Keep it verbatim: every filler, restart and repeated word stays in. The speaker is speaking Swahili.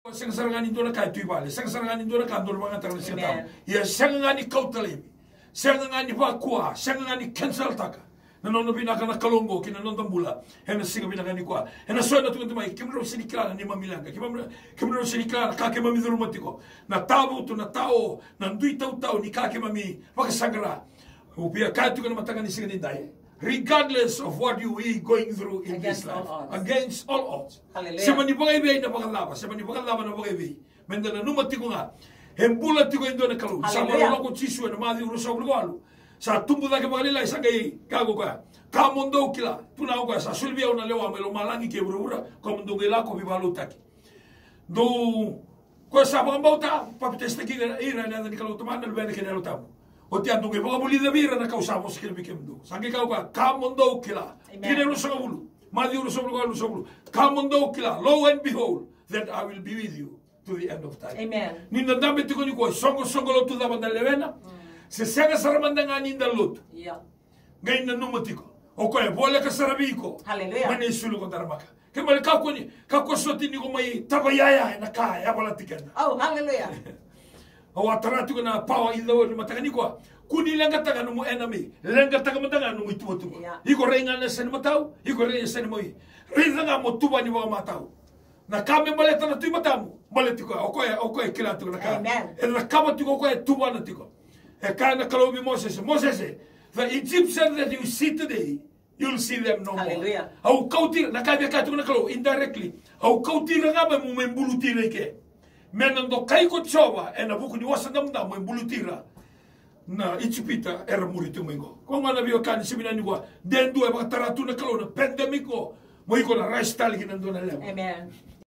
Sang sarangani dona kai tui bale, sang sarangani dona kandor mga tangan siya ya sangangani kautalib, sangangani bakua, sangangani cancel taka. Nanono binaka na kalongo kinanondang bula, hena singa binaka ni kwa. Hena soy na tungan tumay, kimro sinikala ni mamilanga, kimro kimro sinikala kake mami durumatiko. Na tao tu na tao, na dui tau tau ni kake mami pakasangara. Upia kai tu kana matangan ni singa ninday. Regardless of what you are going through in against this life, all against all odds. Hallelujah. Sa ni bagay na pakalaba, sa ni pakalaba na bagay. Menda na numati ko nga, hembula ti ko indo na kalu. Sa malolo ko chisu na madi urusa ulgalo. Sa tumbu da ke bagalila isa kay kago ka. Kamondo kila, tuna ko sa sulbia una lewa melo malangi ke burura, kamondo gela ko bibalu taki. Do ko sa pangambauta, papitesta ki ira na ni kalu tumana bene ke nelo tabu. O te antungi, mga muli na bira na kausamos kila bikemdo. Sangi kau ka, kamondo kila. Kine sa bulu, madi sa bulu, sa bulu. Kamondo kila, lo and behold, that I will be with you to the end of time. Amen. Ninda dami tiko ni ko, songo songo lo tu dapat na levena. Se sega saramanda nga ninda lot. Yeah. Ngayon na numatiko. O ko e, bola ka sarabiko. Hallelujah. Mane sulu ko taramaka. Kaya mali kako ni, kako soti ni ko may tabayaya na kaya, wala tikenda. Oh, hallelujah. O ataratu ko na pawa ilaw ni matangani ko. Kuni lenga taga no mo enemy. Lenga taga matanga no mo itu tu. Iko renga na sen matau, iko renga sen mo i. Renga nga mo tuba ni mga matau. Na kame maleta na tu matamu. Maleti ko o ko e o ko e kila tu na ka. Amen. E na kama tu ko e tuba na tiko. E ka na kalobi Moses. Moses, the Egyptians that you see today, you'll see them no more. Hallelujah. Au kautir na kame ka tu na kalo indirectly. Au kautir nga ba mo membulutire ke. Menando kai ko choba e na buku ni wasandam da mo membulutira. Na Itsipita era murito mengo. Kung nga nabiyo kan siminan ni kwa, den do e mga taratu na kalona pandemic ko, mo iko na rice tali ginando na lem. Amen.